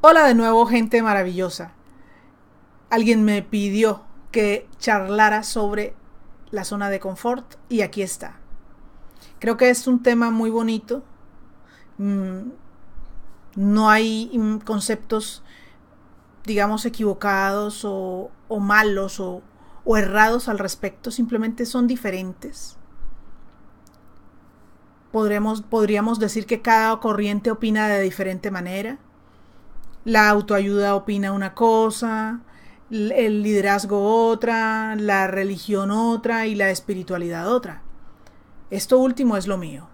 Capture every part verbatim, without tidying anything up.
Hola de nuevo, gente maravillosa. Alguien me pidió que charlara sobre la zona de confort y aquí está. Creo que es un tema muy bonito. Mm, no hay mm, conceptos, digamos, equivocados o, o malos o, o errados al respecto. Simplemente son diferentes. Podremos, podríamos decir que cada corriente opina de diferente manera. La autoayuda opina una cosa, el liderazgo otra, la religión otra y la espiritualidad otra. Esto último es lo mío.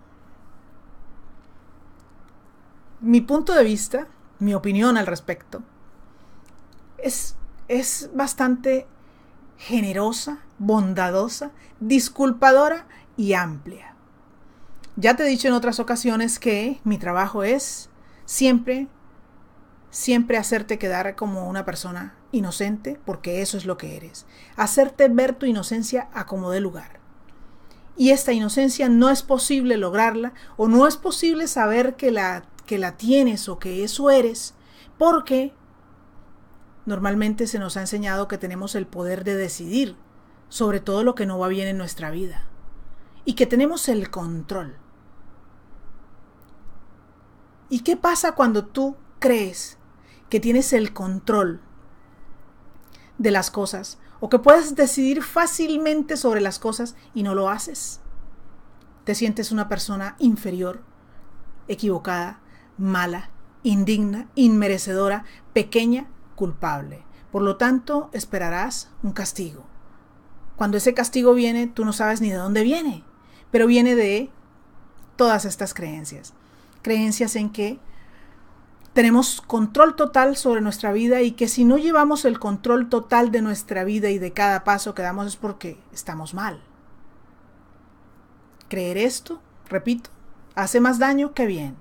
Mi punto de vista, mi opinión al respecto, es, es bastante generosa, bondadosa, disculpadora y amplia. Ya te he dicho en otras ocasiones que mi trabajo es siempre Siempre hacerte quedar como una persona inocente, porque eso es lo que eres. Hacerte ver tu inocencia a como dé lugar. Y esta inocencia no es posible lograrla, o no es posible saber que la, que la tienes o que eso eres, porque normalmente se nos ha enseñado que tenemos el poder de decidir sobre todo lo que no va bien en nuestra vida. Y que tenemos el control. ¿Y qué pasa cuando tú crees que tienes el control de las cosas o que puedes decidir fácilmente sobre las cosas y no lo haces? Te sientes una persona inferior, equivocada, mala, indigna, inmerecedora, pequeña, culpable. Por lo tanto, esperarás un castigo. Cuando ese castigo viene, tú no sabes ni de dónde viene, pero viene de todas estas creencias. Creencias en que tenemos control total sobre nuestra vida y que si no llevamos el control total de nuestra vida y de cada paso que damos es porque estamos mal. Creer esto, repito, hace más daño que bien.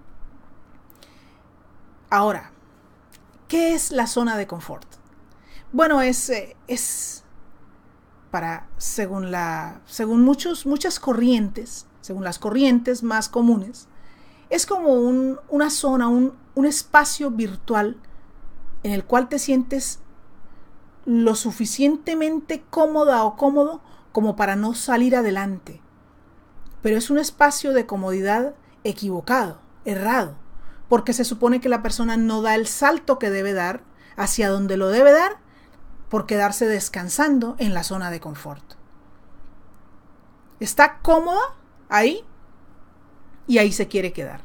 Ahora, ¿qué es la zona de confort? Bueno, es, es para, según, la, según muchos, muchas corrientes, según las corrientes más comunes, es como un, una zona, un, un espacio virtual en el cual te sientes lo suficientemente cómoda o cómodo como para no salir adelante. Pero es un espacio de comodidad equivocado, errado, porque se supone que la persona no da el salto que debe dar hacia donde lo debe dar por quedarse descansando en la zona de confort. Está cómoda ahí y ahí se quiere quedar.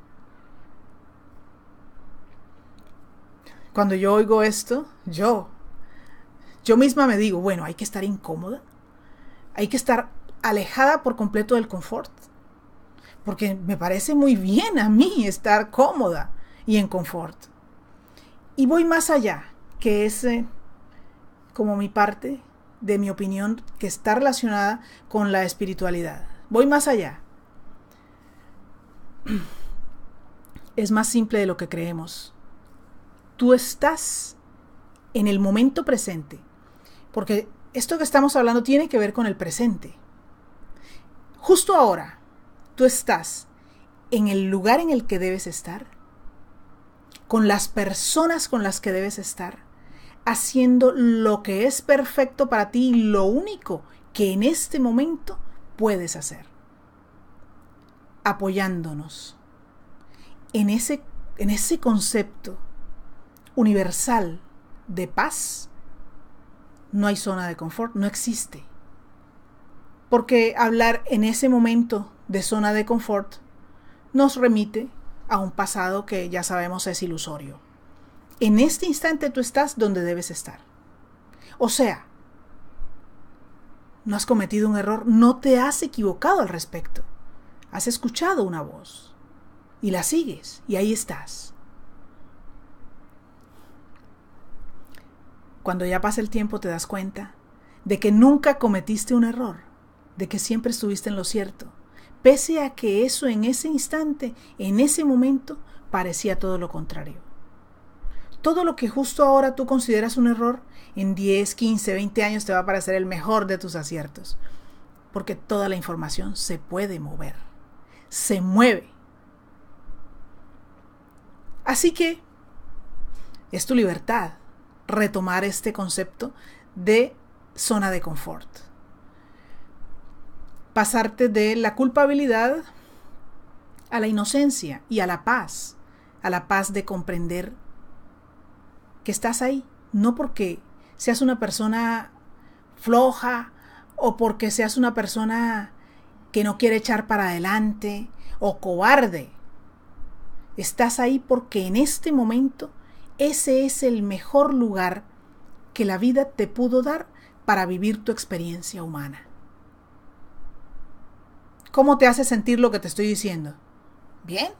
Cuando yo oigo esto, yo, yo misma me digo, bueno, hay que estar incómoda, hay que estar alejada por completo del confort, porque me parece muy bien a mí estar cómoda y en confort. Y voy más allá, que es eh, como mi parte de mi opinión que está relacionada con la espiritualidad. Voy más allá. Es más simple de lo que creemos. Tú estás en el momento presente, porque esto que estamos hablando tiene que ver con el presente. Justo ahora, tú estás en el lugar en el que debes estar, con las personas con las que debes estar, haciendo lo que es perfecto para ti y lo único que en este momento puedes hacer. Apoyándonos en ese, en ese concepto universal de paz. No hay zona de confort, no existe. Porque hablar en ese momento de zona de confort nos remite a un pasado que ya sabemos es ilusorio. En este instante tú estás donde debes estar. O sea, no has cometido un error, no te has equivocado al respecto. Has escuchado una voz y la sigues y ahí estás. Cuando ya pasa el tiempo te das cuenta de que nunca cometiste un error, de que siempre estuviste en lo cierto, pese a que eso en ese instante, en ese momento, parecía todo lo contrario. Todo lo que justo ahora tú consideras un error, en diez, quince, veinte años te va a parecer el mejor de tus aciertos, porque toda la información se puede mover, se mueve. Así que Es tu libertad retomar este concepto de zona de confort. Pasarte de la culpabilidad a la inocencia y a la paz, a la paz de comprender que estás ahí, no porque seas una persona floja o porque seas una persona que no quiere echar para adelante o cobarde. Estás ahí porque en este momento ese es el mejor lugar que la vida te pudo dar para vivir tu experiencia humana. ¿Cómo te hace sentir lo que te estoy diciendo? ¿Bien?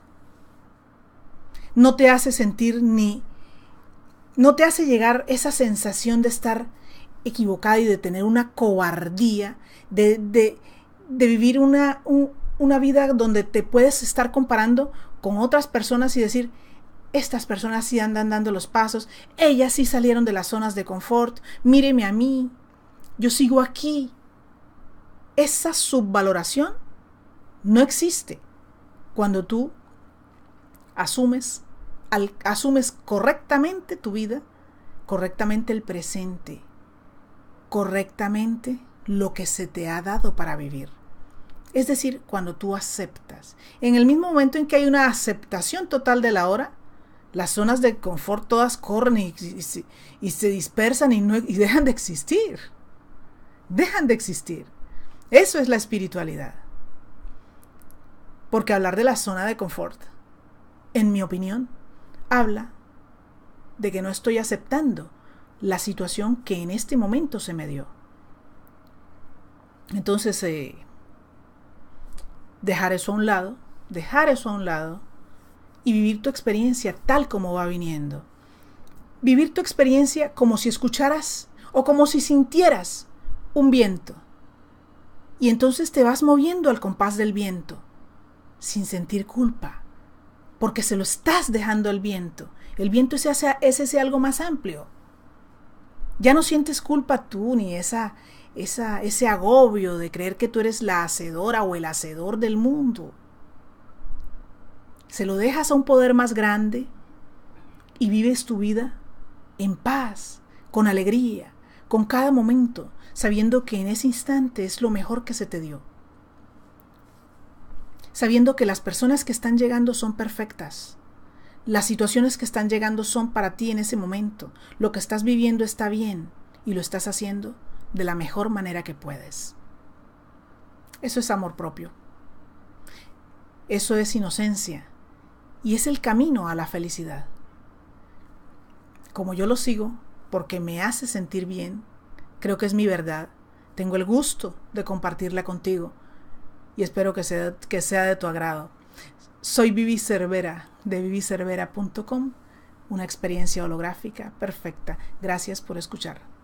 No te hace sentir ni... no te hace llegar esa sensación de estar equivocada y de tener una cobardía, de, de, de vivir una, un, una vida donde te puedes estar comparando con otras personas y decir, estas personas sí andan dando los pasos, ellas sí salieron de las zonas de confort, míreme a mí, yo sigo aquí. Esa subvaloración no existe cuando tú asumes, al, asumes correctamente tu vida, correctamente el presente, correctamente lo que se te ha dado para vivir. Es decir, cuando tú aceptas. En el mismo momento en que hay una aceptación total de la hora, las zonas de confort todas corren y, y, y, y se dispersan y, no, y dejan de existir. Dejan de existir. Eso es la espiritualidad. Porque hablar de la zona de confort, en mi opinión, habla de que no estoy aceptando la situación que en este momento se me dio. Entonces, eh, dejar eso a un lado, dejar eso a un lado y vivir tu experiencia tal como va viniendo. Vivir tu experiencia como si escucharas o como si sintieras un viento. Y entonces te vas moviendo al compás del viento, sin sentir culpa, porque se lo estás dejando al viento. El viento es ese, es ese algo más amplio. Ya no sientes culpa tú, ni esa, esa, ese agobio de creer que tú eres la hacedora o el hacedor del mundo. Se lo dejas a un poder más grande y vives tu vida en paz, con alegría, con cada momento, sabiendo que en ese instante es lo mejor que se te dio. Sabiendo que las personas que están llegando son perfectas. Las situaciones que están llegando son para ti en ese momento. Lo que estás viviendo está bien y lo estás haciendo de la mejor manera que puedes. Eso es amor propio. Eso es inocencia. Y es el camino a la felicidad. Como yo lo sigo, porque me hace sentir bien, creo que es mi verdad, tengo el gusto de compartirla contigo y espero que sea, que sea de tu agrado. Soy Vivi Cervera de vivi cervera punto com, una experiencia holográfica perfecta. Gracias por escuchar.